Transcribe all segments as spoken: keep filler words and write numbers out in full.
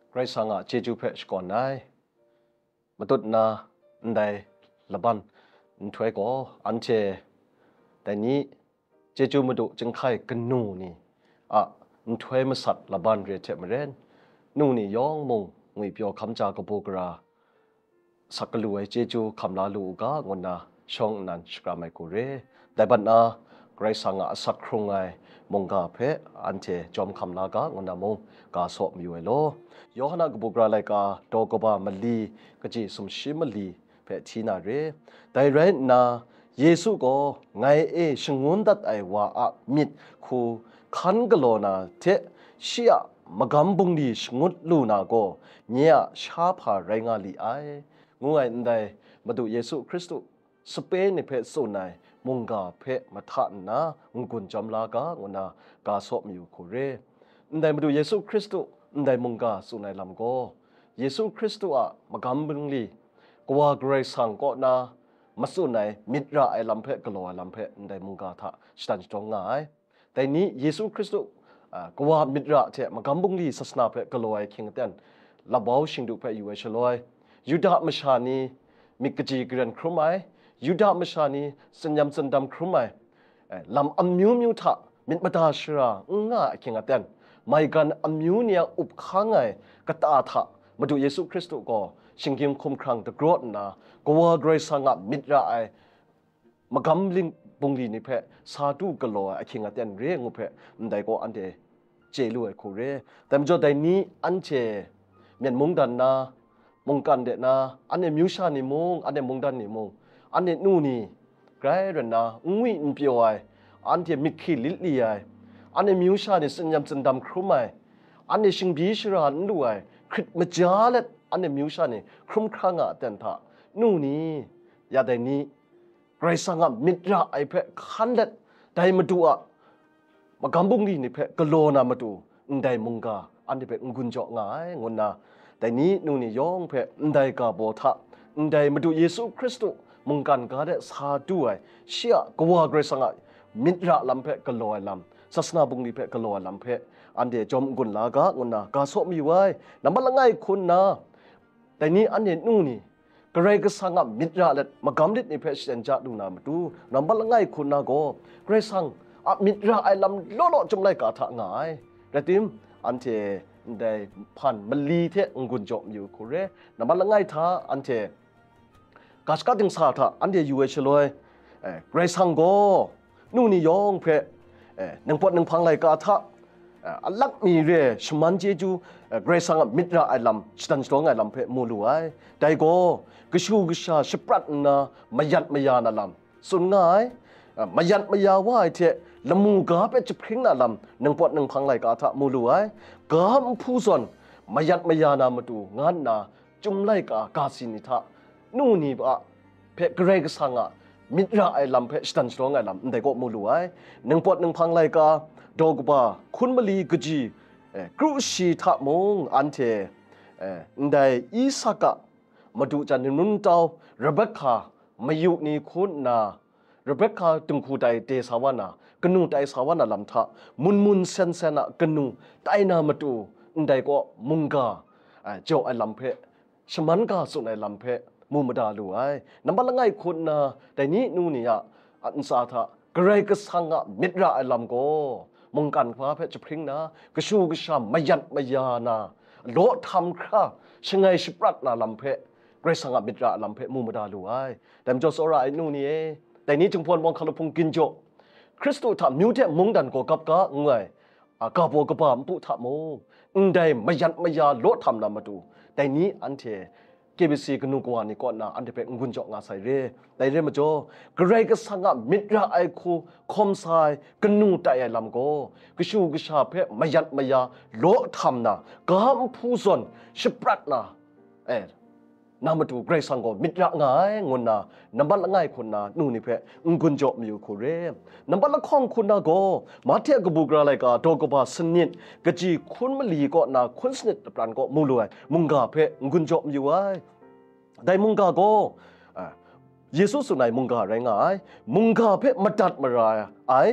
ไรสังอาเจจูเพชก่อนนายมาตุดนาอันใดละบันอันถวยก็อันเจแต่นี้เจจูมาดูจึงไข่กันนูนี่อ่ะอันถวยมาสัตละบันเรียเทมเรนนูนี่ย่องมงงุยเปียวคำจากระโบกราสักลุยเจจูคำลาลูกางนนาช่องนั้นสกราไมกูเรแต่บัดนาไรสังอาสักครุงไงมงกาเพอันเจจอมคำลากางนนามงกาสอบมีไว้โลยอหนากบุกราไลกาโตกบามลีกจีสมชิมลีเพทีนาเรแต่เรนนาเยซูก็ไงเอชงวนดัดไอว่าอะมิดคูขันกโลนาเทเชียมกำบุงดีชงุดลูนาโกเนียชาพาไรงาลีไองูไงอันใดมาดูเยซูคริสต์สเปนในเพศสุนัยมุงกาเพมาทันนะงกุนจำลากางนากาสอบมีอยู่คูเรอันใดมาดูเยซูคริสต์อันใดมุงกาสุนัยลำโกเยซูคริสต์อะมากำบุงลีกว่าเกรซังก็นามาสุนัยมิตรไอลำเพกลัวลำเพอันใดมุงกาทะสตันจงง่ายแต่นี้เยซูคริสต์กว่ามิตรเทมากำบุงลีศาสนาเพกลัวไอคิงเตนลาบาวชิงดูเพอยู่ไอชลอยยูดาห์มชานีมิกจีกรันครุไมยูดาห์มชานีสัญญาสันดำครุไมลำอัมมิวมิวทะมิตรมาตาชราง่าคิงเตนไม่กันอัมมิวเนี่ยอุบข้างไงกตาทะมาดูเยซูคริสต์ก็ชิงกิมคุมครังตะกรดนะกว่าเกรซังมิตรไอมากำลิงบุงลีนี่เพสาธุกลัวไอคิงเตนเรื่องุเพมันได้ก็อันเดเจลุไอคูเรแต่เมื่อใดนี้อันเจเมียนมุงดันนามงกันเดนะอันเนมิวชานิมงอันเนมงดันนิมงอันเนนูนี่ไกรเรนนะอุ้ยอินเปียวไออันเทมิคิลิลีไออันเนมิวชานิสัญญาสันดำครุไมอันเนชิงบีชราอันดูไอคริตมจาเลตอันเนมิวชานิครุมครังอ่ะเต็นท่านูนี่ยาใดนี้ไกรสังอ่ะมิตรไอเพะขันเล็ดได้มาดูอ่ะมากำบุงลีนี่เพะกโลนามาดูอันใดมุงกาอันเดเพะงุนจ่อง่ายงนนาแต่นี้นูนี่ยองเพะอันใดกาโบทะอันใดมาดูเยซูคริสต์มุงกันกาเดสาด้วยเชียกว่าเกรซังอ่ะมิตรลำเพะกโลลำศาสนาบุงลีเพะกโลลำเพะอันเดจอมกุนลากางนนากาสอบมีไว้น้ำมันละไงคุณนะแต่นี้อันเดนูนี่กระไรก็สังอ่ะมิตรเล็ดมากำลิดในเพะเซนจัดดูนามาดูน้ำมันละไงคุณนะก็เกรซังอ่ะมิตรไอลำโลโลจมไลกาทะง่ายแต่ติมอันเทได้พันมลีเทงกุนจอมอยู่คูเรน้ำมันละไงท่าอันเทกาสกัดดิงสาท่าอันเดยูเอชลอยเอเกรซังก็นู่นนี่ยองเพะเอหนึ่งปอดหนึ่งพังไลกาท่าอัลลักมีเรชมันเจจูเกรซังมิตรไอลำสตันสตองไอลำเพะมูลูไอแต่ก็กชูกชาสปรัดนะมายัดมายานาลำสุดง่ายมายัดมายาว่าไอเทละมูกาเป็นจะพริ้งนาลำหนึ่งปอดหนึ่งพังไลกาท่ามูลูไอกามผู้สนมายัดมายานามาดูงานนาจุมไลกากาสินิทะนู่นนี่บะเพะเกรกสังอะมิตรไอลำเพะสตันสตองไอลำแต่ก็มูลูไอหนึ่งปอดหนึ่งพังไลกาดอกบาคุณมลีกจีกรุชีทะมงอันเทได้อีสักมาดูจันนุนเต้าเรเบคคามาอยู่นี่คุณนาเรเบคคาตึงคูไดเตสาวานากนูไดสาวานาลำทะมุนมุนเซนเซนะกนูไดนามาดูได้ก็มุงกาเจ้าไอลำเพะชมันกาสุนไอลำเพะมูมาดาลูไอน้ำมันละไงคุณนาแต่นี้นู่นนี่อะอันสาทะเกรกสังอะมิตรไอลำโกมงกันฟ้าเพชรพริ้งนะกชูกชามมายัดมายานาโลทำคราชงไงชิปรัดนาลำเพะเกรซังมิตรลำเพะมูมาดาลูไอแต่มจอสระไอนู่นนี่เอแต่นี้จึงพวนมองคาลพงกินโจคริสต์ทำมิวเทมงดันก็กับกะงวยกาโบกบามปุถะมงอุนได้มายัดมายาโลทำนามาดูแต่นี้อันเทเกบิซีกนูกวานี่ก่อนนะอันเทเป็นงุนจอกงาใส่เร่แต่เร่มาโจเกรกสังมิตรไอคูคอมไซกนูไตไอลำโกกชูกชาเพมายัดมายาโลทำนากามผู้สนชิปรัดนะเอนามาดูเกรซังก็มิตรง่ายงนนาน้ำบัลละง่ายคนนานู่นนี่เพะงกุนจบมีอยู่คูเรน้ำบัลละข้องคุณนาโกมาเทียกบุกราไลกาโตกบาสนิดกะจีคุณมลีก็นาคุณสนิดปรานก็มูลวยมุงกาเพะงกุนจบมีอยู่ไว้ได้มุงกาโกเยซูสุนัยมุงกาไรงายมุงกาเพะมาดัดมารายไอ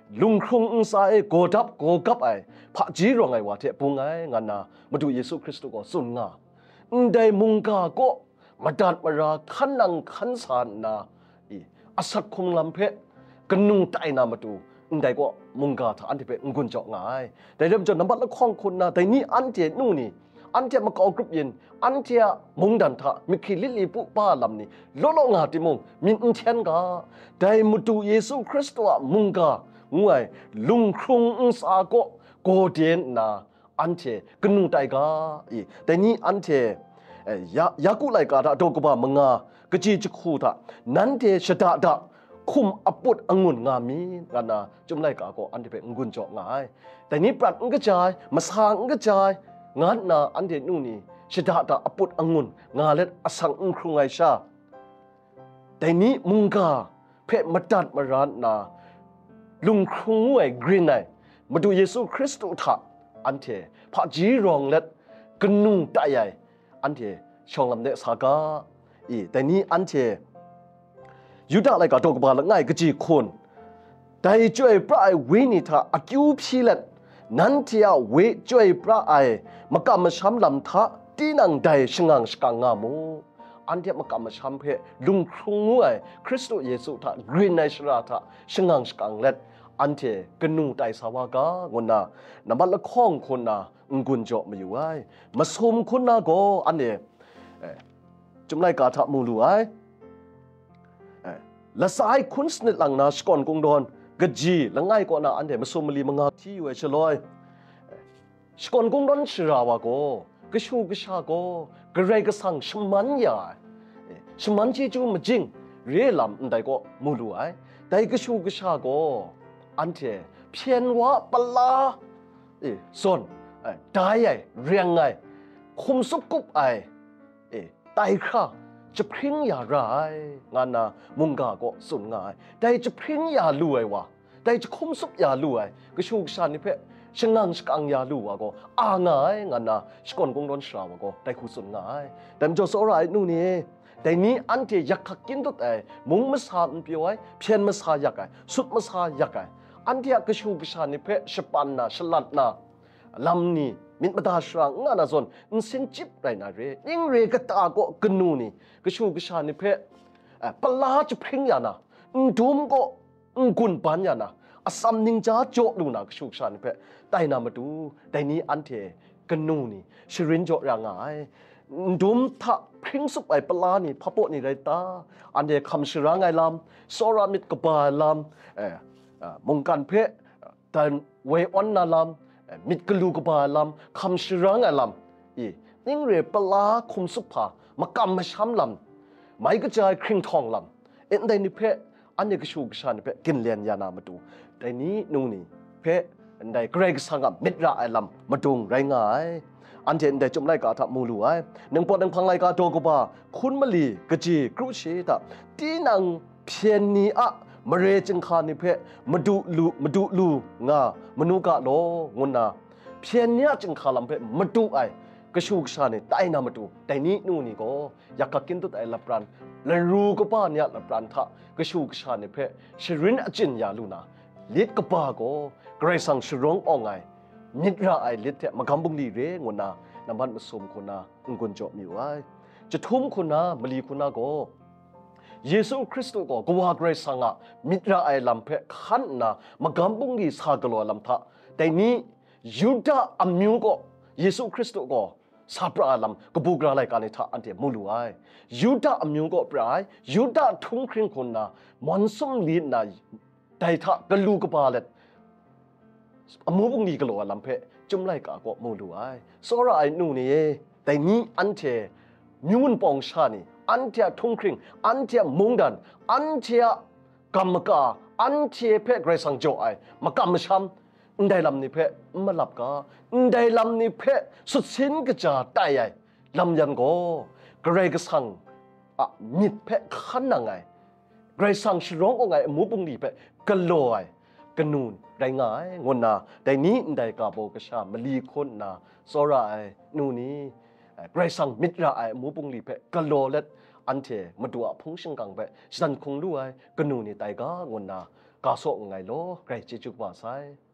ลุงครุงอุสาเอโกดับโกกับไอพระจีรองไอวะเทปุงไงงานนามาดูเยซูคริสต์ก็สุนงาได้มุงกาก็มาดัดมาราขันนังขันสานนาอีอาศักคุมลำเพะกันนุ่งไตนามาดูได้ก็มุงกาถ้าอันที่เป็นงุนเจาะง่ายแต่เริ่มจนน้ำบัดละข้องคนนะแต่นี่อันเจนู่นนี่อันเจมาเกากรุบเย็นอันเจมุงดันทะมีขีลิลิปุป้าลำนี่โลโลงาติมุงมินอุเชนกาได้มาดูเยซูคริสต์ว่ามุงกางวยลุงครุงอุสาก็โกเดียนนาอันเจกันนุ่งไตกาอีแต่นี่อันเจยายากุไลกาดาโดกบามงากจีจคูทะนั้นเทชดาดาคุมอปุดองุ่นงามีกันนะจุมไลกาก็อันที่เป็นองุ่นเจาะง่ายแต่นี้ปรัดงกระจายมาสางกระจายงานนาอันเดนู่นนี่ชดาดาอปุดองุ่นงาเล็ดอสังอุครุงไอชาแต่นี้มุงกาเพะมาดัดมาร้านนาลุงครุงไอกรีนไอมาดูเยซูคริสต์ทะอันเทพระจีรองเล็ดกนุ่งตายใหญ่อันเทชองลำเนสากาอีแต่นี้อันเทยุดอะไรก็ตกบาลง่ายก็จีคนแต่ช่วยพระไอวินิทาอคิวพิเลตนั้นเทียเวช่วยพระไอมากำมาช้ำลำทะตีนังใดชงังสกังงามูอันเทียมากำมาช้ำเพลุงครุงไอคริสต์เยซูทากรีนในชราทาชงังสกังเล็ดอันเทกนุ่งไตสาวกางนนาน้ำมันละข้องคนนากุญจมาอยู่ไอ้มาสมคนนาก็อันเนี้จุมไลกาทะมูลูไอละสายคุณสนิทหลังนาสกอนกงดอนกจีละง่ายกว่านาอันเดมาสมลีมังอาที่อยู่เฉลอยสกอนกงดอนชราวะก็กชูกชาก็กระไรกสังชมันยาชมันจีจูมาจิงเรียลำได้ก็มูลูไอแต่กชูกชาก็อันเดเพียนว่าปลาเอส่วนได้ไอเรียงไงคุมสุกุบไอเอไตคราจะพริ้งอย่าไรงานนามุงกาก็สุนง่ายแต่จะพริ้งอย่าลวยวะแต่จะคุมสุบอย่าลวยก็ชูกชานิเพะชงังสกังอย่าลวก็อ่างง่ายงานนาสกอนกงดอนชาวก็แต่คุสุนง่ายแต่มันจะสอะไรนู่นนี่แต่นี้อันที่อยากกินตัวแต่มุงมาสามันเปียวไอเพียนมาสาอยากไอสุดมาสาอยากไออันที่ก็ชูกชานิเพะสปันนาฉลัดนาลำนี้มินมาดาชรังงานาซอนอินเซนจิบไรนาเรยิ่งเรกตาก็กนูนี่ก็ชูกชานิเพะปลาจะพิงยานะดุมก็กุนปันยานะอาสัมนิงจ้าโจดูนะก็ชูกชานิเพะแต่นามาดูแต่นี้อันเทกนูนี่ชรินโจร่างไงดุมถ้าพิงสุบไอปลานี่พะโปนี่ไรตาอันเดคำชรังไงลำโซรามิดกบาลำเออมงกันเพะแต่เวออนนาลำมิดกลูกบาลำคำชรังไอลำอีนิ่งเรียปลาคุมสุภามากำมาช้ำลำไม่กระจายครึ่งทองลำเอ็นได้นิเพะอันนี้ก็ชูกชานิเพะกินเลียนยานามาดูแต่นี้นู่นนี่เพะอันใดเกรงสังกับมิดระไอลำมาดุงไรง่ายอันเจนได้จมไล่กาทับมูลูไอหนึ่งปอดหนึ่งพังไล่กาโดกบาคุณมลีกจีกรุชีตาตีนังเพียนนี้อะมาเรจิงคานิเพะมาดูลูมาดูลูงามนุกะโลงุนนาเพียนเนี้ยจิงคาลำเพะมาดูไอกระชูกชาเนี่ยไตนามาดูแต่นี้นู่นนี่ก็อยากกินตัวไอละปรันและรู้ก็ป้าเนี่ยละปรันทะกระชูกชาเนี่ยเพะชรินอจินยาลูนาลิดก็ป้าก็ไกรสังชร้องอ่องไงมิตรไอลิดเทมากำบุงดีเรงุนนาน้ำมันมาสมคนนาอุกุนจบมีไว้จะทุ่มคนนามลีคนนาก็เยซูคริสต์ก็กว่าเกรซังอะมิตรไอลำเพะขันนามากำบุงดีสากลอลำทะแต่นี้ยูดาอัมมิวก็เยซูคริสต์ก็ซาปราลำกบูกราไลกันในท่าอันเดียมูลูไอยูดาอัมมิวก็ปลายยูดาทุ่งคริงคนนามอนซุมลีนนาแต่ท่ากลูกบาเลตอมูบุงดีกลัวลำเพะจุมไลกาก็มูลูไอโซราไอนูนี่แต่นี้อันเทมิวนปองชานีอันเทียทุ่งคริงอันเทียมุงดันอันเทียกรรมกาอันเทียเพะเกรซังโจไอมากำมช้ำได้ลำนี้เพะมาหลับกาได้ลำนี้เพะสุดสิ้นก็จะตายใหญ่ลำยันก็เกรกสังอ่ะมิดเพะขันนังไงเกรซังชร้องก็ไงมูปุงดีเพะกลอยกนูนได้ง่ายงนนาแต่นี้ได้กาโบกชามลีคนนาโซราไอนูนี้เกรซังมิดระไอมูปุงดีเพะกโลเล็ดอันเทมาดูอ่ะพงชิงกังเพะฉันคงรู้ไอกนูนี่ไตกางนนากาโซไงโลไกรเจจุกว่าไซ